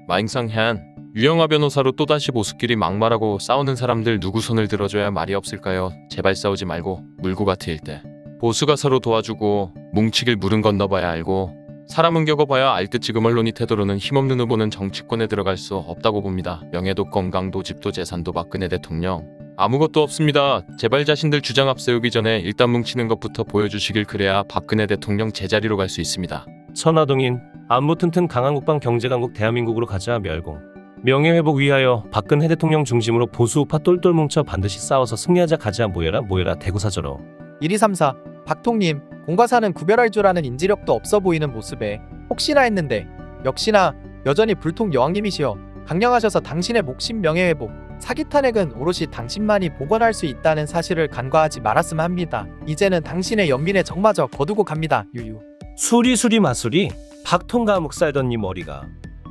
마잉상현, 유영아 변호사로 또다시 보수끼리 막말하고 싸우는 사람들 누구 손을 들어줘야 말이 없을까요? 제발 싸우지 말고 물고 같을 때 보수가 서로 도와주고 뭉치길 물은 건너봐야 알고 사람은 겪어봐야 알듯 지금 언론이 태도로는 힘없는 후보는 정치권에 들어갈 수 없다고 봅니다. 명예도 건강도 집도 재산도 박근혜 대통령 아무것도 없습니다. 제발 자신들 주장 앞세우기 전에 일단 뭉치는 것부터 보여주시길. 그래야 박근혜 대통령 제자리로 갈 수 있습니다. 천하동인 안보 튼튼 강한 국방 경제 강국 대한민국으로 가자. 멸공 명예회복 위하여 박근혜 대통령 중심으로 보수 우파 똘똘 뭉쳐 반드시 싸워서 승리하자. 가자. 모여라 모여라 대구사저로. 1234 박통님, 공과사는 구별할 줄 아는 인지력도 없어 보이는 모습에 혹시나 했는데 역시나 여전히 불통 여왕님이시여 강령하셔서 당신의 목심 명예회복, 사기 탄핵은 오롯이 당신만이 복원할 수 있다는 사실을 간과하지 말았으면 합니다. 이제는 당신의 연민의 적마저 거두고 갑니다. 유유. 수리수리 마수리 박통가 묵살던 니 머리가.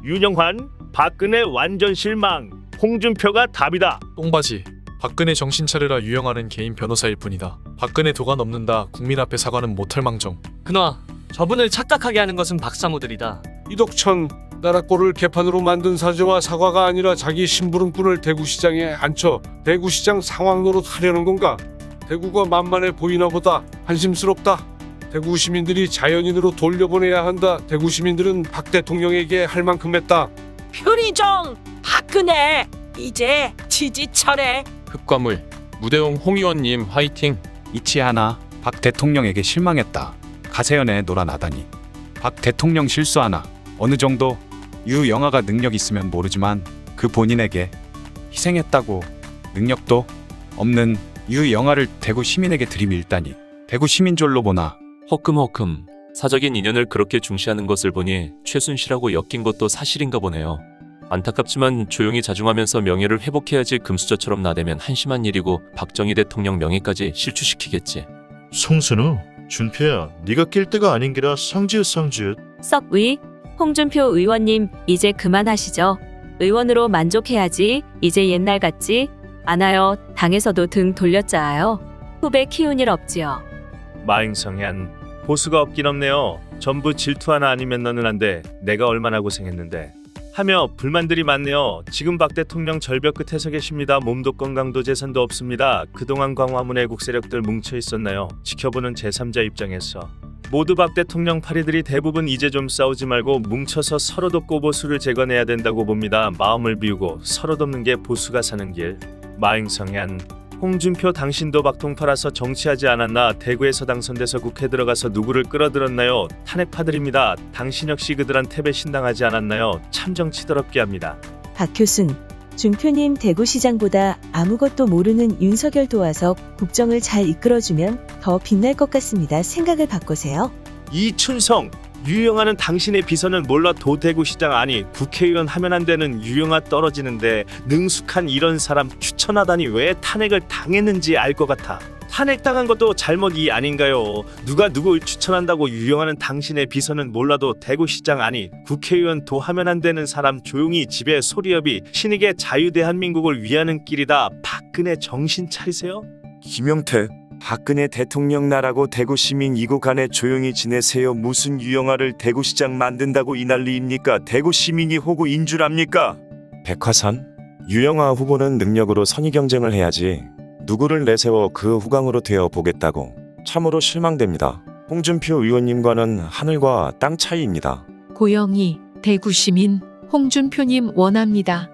윤영환, 박근혜 완전 실망. 홍준표가 답이다. 똥바지. 박근혜 정신 차려라. 유영아는 개인 변호사일 뿐이다. 박근혜 도가 넘는다. 국민 앞에 사과는 못할 망정. 그나 저분을 착각하게 하는 것은 박사모들이다. 이덕천, 나라 꼴을 개판으로 만든 사죄와 사과가 아니라 자기 심부름꾼을 대구시장에 앉혀 대구시장 상황 노릇하려는 건가? 대구가 만만해 보이나 보다. 한심스럽다. 대구 시민들이 자연인으로 돌려보내야 한다. 대구 시민들은 박 대통령에게 할 만큼 했다. 표리정 박근혜 이제 지지 철회. 흑과물 무대홍 홍 의원님 화이팅. 이치 하나 박 대통령에게 실망했다. 가세연에 놀아나다니. 박 대통령 실수하나 어느 정도 유영아가 능력 있으면 모르지만 그 본인에게 희생했다고 능력도 없는 유영아를 대구 시민에게 들이밀다니. 대구 시민졸로 보나. 허끔허끔 사적인 인연을 그렇게 중시하는 것을 보니 최순실하고 엮인 것도 사실인가 보네요. 안타깝지만 조용히 자중하면서 명예를 회복해야지 금수저처럼 나대면 한심한 일이고 박정희 대통령 명예까지 실추시키겠지. 송순우, 준표야, 네가 낄 때가 아닌 게라 상지읒. 썩위, 홍준표 의원님 이제 그만하시죠. 의원으로 만족해야지. 이제 옛날 같지 않아요. 당에서도 등 돌렸자아요. 후배 키운 일 없지요. 마잉성현, 보수가 없긴 없네요. 전부 질투 하나 아니면 너는 안 돼. 내가 얼마나 고생했는데. 하며 불만들이 많네요. 지금 박 대통령 절벽 끝에 서 계십니다. 몸도 건강도 재산도 없습니다. 그동안 광화문에 애국 세력들 뭉쳐 있었나요? 지켜보는 제3자 입장에서 모두 박 대통령 파리들이 대부분 이제 좀 싸우지 말고 뭉쳐서 서로 돕고 보수를 재건해야 된다고 봅니다. 마음을 비우고 서로 돕는 게 보수가 사는 길. 마잉성현, 홍준표 당신도 박통 팔아서 정치하지 않았나? 대구에서 당선돼서 국회 들어가서 누구를 끌어들였나요? 탄핵파들입니다. 당신 역시 그들한테 배신당하지 않았나요? 참 정치 더럽게 합니다. 박효순, 준표님 대구시장보다 아무것도 모르는 윤석열 도와서 국정을 잘 이끌어주면 더 빛날 것 같습니다. 생각을 바꾸세요. 이춘성, 유영아는 당신의 비서는 몰라도 대구시장 아니 국회의원 하면 안 되는 유영아 떨어지는데 능숙한 이런 사람 추천하다니 왜 탄핵을 당했는지 알 것 같아. 탄핵당한 것도 잘못이 아닌가요? 누가 누굴 추천한다고 유영아는 당신의 비서는 몰라도 대구시장 아니 국회의원 도 하면 안 되는 사람 조용히 집에 소리업이 신에게 자유대한민국을 위하는 길이다. 박근혜 정신 차리세요. 김영태, 박근혜 대통령 나라고 대구 시민 이고 간에 조용히 지내세요. 무슨 유영아를 대구시장 만든다고 이 난리입니까? 대구 시민이 호구인 줄 압니까? 백화선, 유영아 후보는 능력으로 선의 경쟁을 해야지 누구를 내세워 그 후광으로 되어 보겠다고. 참으로 실망됩니다. 홍준표 의원님과는 하늘과 땅 차이입니다. 고영희, 대구시민 홍준표님 원합니다.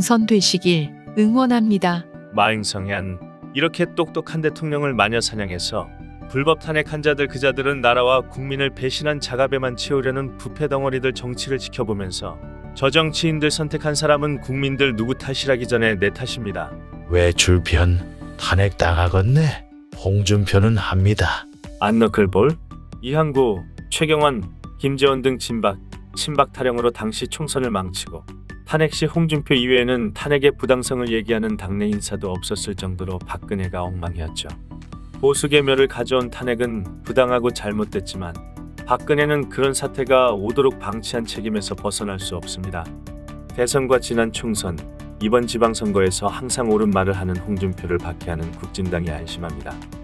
당선되시길 응원합니다. 마잉성현, 이렇게 똑똑한 대통령을 마녀 사냥해서 불법 탄핵한 자들 그자들은 나라와 국민을 배신한 자갑에만 채우려는 부패 덩어리들 정치를 지켜보면서 저 정치인들 선택한 사람은 국민들 누구 탓이라기 전에 내 탓입니다. 왜 줄편 탄핵 당하겠네? 홍준표는 합니다. 안너클볼, 이항구, 최경환, 김재원 등 친박 타령으로 당시 총선을 망치고 탄핵 시 홍준표 이외에는 탄핵의 부당성을 얘기하는 당내 인사도 없었을 정도로 박근혜가 엉망이었죠. 보수 계멸을 가져온 탄핵은 부당하고 잘못됐지만 박근혜는 그런 사태가 오도록 방치한 책임에서 벗어날 수 없습니다. 대선과 지난 총선, 이번 지방선거에서 항상 옳은 말을 하는 홍준표를 박해하는 국진당이 안심합니다.